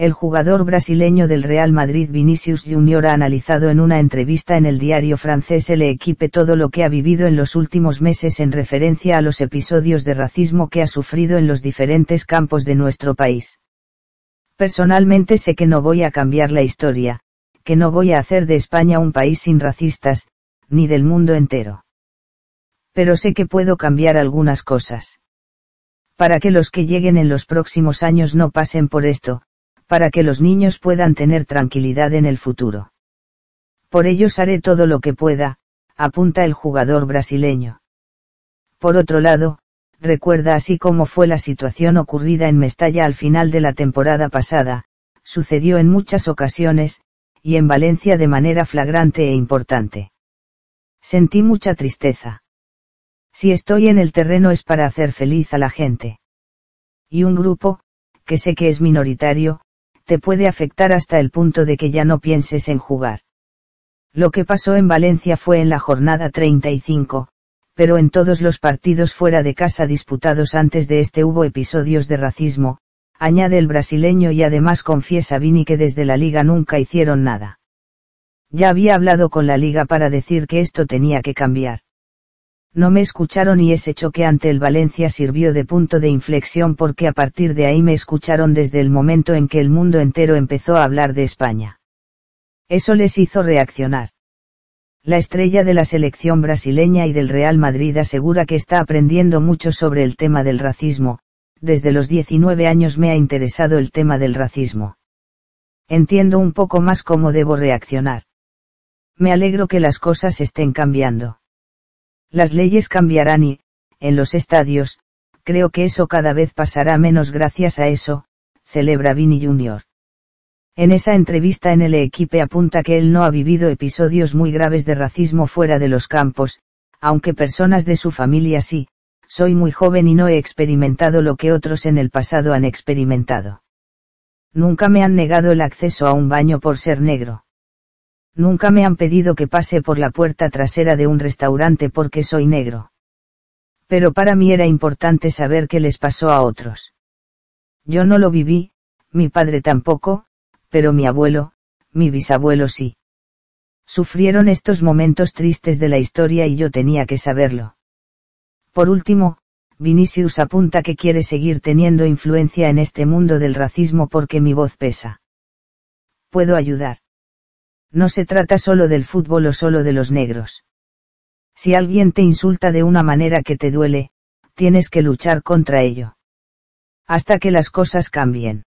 El jugador brasileño del Real Madrid Vinícius Junior ha analizado en una entrevista en el diario francés L'Équipe todo lo que ha vivido en los últimos meses en referencia a los episodios de racismo que ha sufrido en los diferentes campos de nuestro país. Personalmente sé que no voy a cambiar la historia, que no voy a hacer de España un país sin racistas, ni del mundo entero. Pero sé que puedo cambiar algunas cosas. Para que los que lleguen en los próximos años no pasen por esto, para que los niños puedan tener tranquilidad en el futuro. Por ellos haré todo lo que pueda, apunta el jugador brasileño. Por otro lado, recuerda así cómo fue la situación ocurrida en Mestalla al final de la temporada pasada, sucedió en muchas ocasiones, y en Valencia de manera flagrante e importante. Sentí mucha tristeza. Si estoy en el terreno es para hacer feliz a la gente. Y un grupo, que sé que es minoritario, te puede afectar hasta el punto de que ya no pienses en jugar. Lo que pasó en Valencia fue en la jornada 35, pero en todos los partidos fuera de casa disputados antes de este hubo episodios de racismo, añade el brasileño y además confiesa Vini que desde la liga nunca hicieron nada. Ya había hablado con la liga para decir que esto tenía que cambiar. No me escucharon y ese choque ante el Valencia sirvió de punto de inflexión porque a partir de ahí me escucharon desde el momento en que el mundo entero empezó a hablar de España. Eso les hizo reaccionar. La estrella de la selección brasileña y del Real Madrid asegura que está aprendiendo mucho sobre el tema del racismo. Desde los 19 años me ha interesado el tema del racismo. Entiendo un poco más cómo debo reaccionar. Me alegro que las cosas estén cambiando. Las leyes cambiarán y, en los estadios, creo que eso cada vez pasará menos gracias a eso, celebra Vini Jr. En esa entrevista en L'Équipe apunta que él no ha vivido episodios muy graves de racismo fuera de los campos, aunque personas de su familia sí, soy muy joven y no he experimentado lo que otros en el pasado han experimentado. Nunca me han negado el acceso a un baño por ser negro. Nunca me han pedido que pase por la puerta trasera de un restaurante porque soy negro. Pero para mí era importante saber qué les pasó a otros. Yo no lo viví, mi padre tampoco, pero mi abuelo, mi bisabuelo sí. Sufrieron estos momentos tristes de la historia y yo tenía que saberlo. Por último, Vinícius apunta que quiere seguir teniendo influencia en este mundo del racismo porque mi voz pesa. Puedo ayudar. No se trata solo del fútbol o solo de los negros. Si alguien te insulta de una manera que te duele, tienes que luchar contra ello. Hasta que las cosas cambien.